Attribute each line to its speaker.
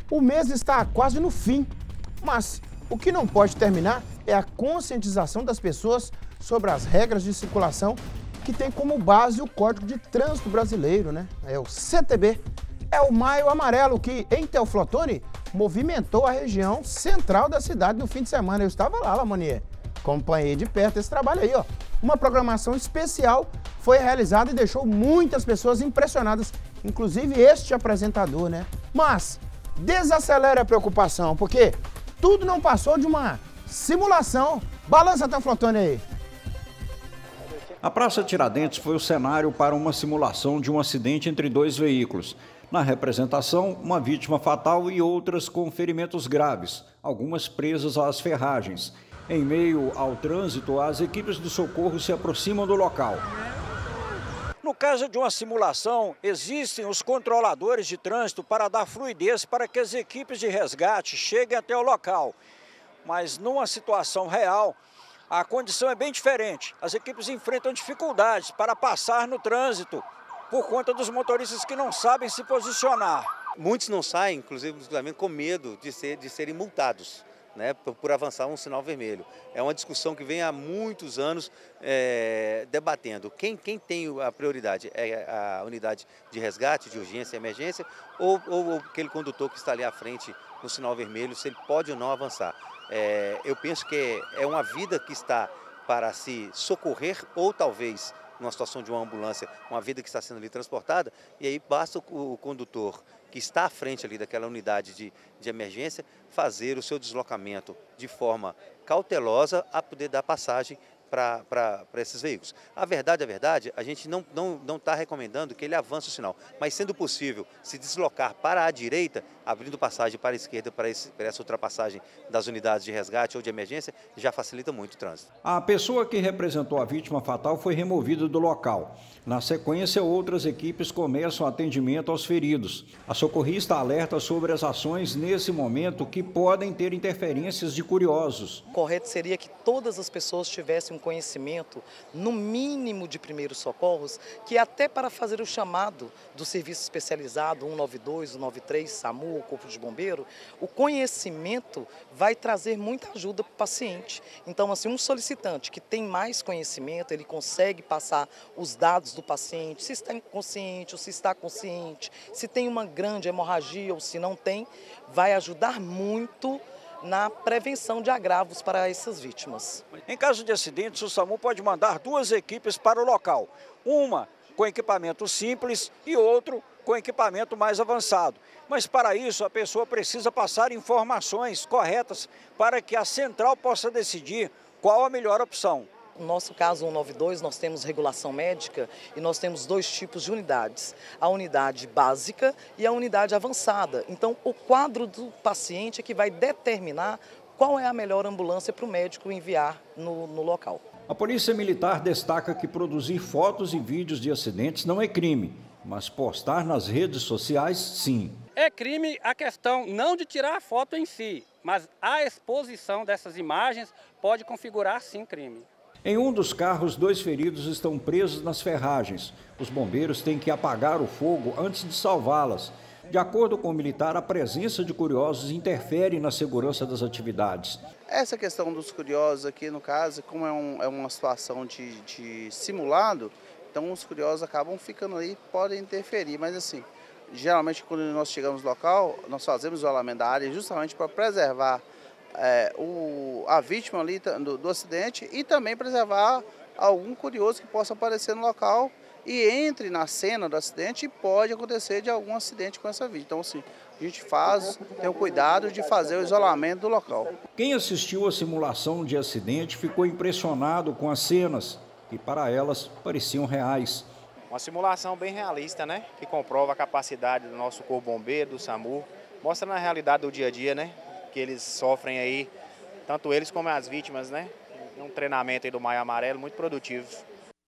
Speaker 1: O mês está quase no fim, mas o que não pode terminar é a conscientização das pessoas sobre as regras de circulação que tem como base o Código de Trânsito Brasileiro, né? É o CTB. É o Maio Amarelo que, em Teoflotone, movimentou a região central da cidade no fim de semana. Eu estava lá, Lamonier. Acompanhei de perto esse trabalho aí, ó. Uma programação especial foi realizada e deixou muitas pessoas impressionadas, inclusive este apresentador, né? Mas desacelere a preocupação, porque tudo não passou de uma simulação. Balança Teoflotone aí.
Speaker 2: A Praça Tiradentes foi o cenário para uma simulação de um acidente entre dois veículos. Na representação, uma vítima fatal e outras com ferimentos graves, algumas presas às ferragens. Em meio ao trânsito, as equipes de socorro se aproximam do local. No caso de uma simulação, existem os controladores de trânsito para dar fluidez para que as equipes de resgate cheguem até o local. Mas numa situação real, a condição é bem diferente. As equipes enfrentam dificuldades para passar no trânsito por conta dos motoristas que não sabem se posicionar.
Speaker 3: Muitos não saem, inclusive com medo de serem multados, né, por avançar um sinal vermelho. É uma discussão que vem há muitos anos debatendo. Quem tem a prioridade é a unidade de resgate, de urgência e emergência, ou aquele condutor que está ali à frente no sinal vermelho, se ele pode ou não avançar. Eu penso que é uma vida que está para se socorrer ou talvez, numa situação de uma ambulância, uma vida que está sendo ali transportada, e aí basta o condutor que está à frente ali daquela unidade de emergência fazer o seu deslocamento de forma cautelosa a poder dar passagem para esses veículos. A verdade, a gente não está recomendando que ele avance o sinal, mas sendo possível se deslocar para a direita, abrindo passagem para a esquerda para essa ultrapassagem das unidades de resgate ou de emergência, já facilita muito o trânsito.
Speaker 2: A pessoa que representou a vítima fatal foi removida do local. Na sequência, outras equipes começam atendimento aos feridos. A socorrista alerta sobre as ações nesse momento que podem ter interferências de curiosos.
Speaker 4: O correto seria que todas as pessoas tivessem um conhecimento, no mínimo de primeiros socorros, que até para fazer o chamado do serviço especializado 192, 193, SAMU, o Corpo de Bombeiro, o conhecimento vai trazer muita ajuda para o paciente. Então, assim, um solicitante que tem mais conhecimento, ele consegue passar os dados do paciente, se está inconsciente ou se está consciente, se tem uma grande hemorragia ou se não tem, vai ajudar muito na prevenção de agravos para essas vítimas.
Speaker 2: Em caso de acidentes, o SAMU pode mandar duas equipes para o local. Uma com equipamento simples e outro com equipamento mais avançado. Mas para isso a pessoa precisa passar informações corretas para que a central possa decidir qual a melhor opção.
Speaker 4: No nosso caso 192, nós temos regulação médica e nós temos dois tipos de unidades. A unidade básica e a unidade avançada. Então, o quadro do paciente é que vai determinar qual é a melhor ambulância para o médico enviar no local.
Speaker 2: A Polícia Militar destaca que produzir fotos e vídeos de acidentes não é crime, mas postar nas redes sociais, sim.
Speaker 5: É crime a questão não de tirar a foto em si, mas a exposição dessas imagens pode configurar, sim, crime.
Speaker 2: Em um dos carros, 2 feridos estão presos nas ferragens. Os bombeiros têm que apagar o fogo antes de salvá-las. De acordo com o militar, a presença de curiosos interfere na segurança das atividades.
Speaker 6: Essa questão dos curiosos aqui, no caso, como é uma situação de simulado, então os curiosos acabam ficando ali, podem interferir, mas assim, geralmente quando nós chegamos no local, nós fazemos o isolamento da área justamente para preservar a vítima ali do acidente e também preservar algum curioso que possa aparecer no local e entre na cena do acidente e pode acontecer de algum acidente com essa vítima. Então, assim, a gente tem o cuidado de fazer o isolamento do local.
Speaker 2: Quem assistiu à simulação de acidente ficou impressionado com as cenas, que para elas pareciam reais.
Speaker 7: Uma simulação bem realista, né? Que comprova a capacidade do nosso Corpo Bombeiro, do SAMU, mostra na realidade do dia a dia, né? Que eles sofrem aí, tanto eles como as vítimas, né? Um treinamento aí do Maio Amarelo muito produtivo.